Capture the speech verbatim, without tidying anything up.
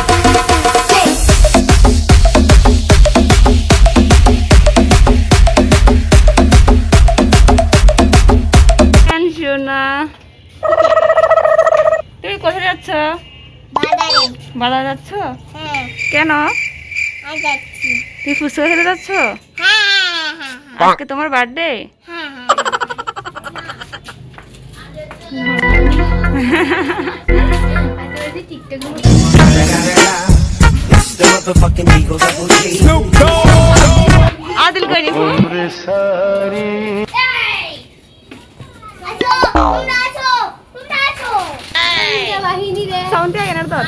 তুমি কোথায় যাচ্ছ? বাজারে। বাজারে যাচ্ছ? হ্যাঁ। কেন? আজ যাচ্ছি। তুমি ফুচকা খেতে যাচ্ছ? হ্যাঁ হ্যাঁ হ্যাঁ। আজকে তোমার বার্থডে? হ্যাঁ হ্যাঁ। আদিল কই নি? সাউন্ড আগে না তো।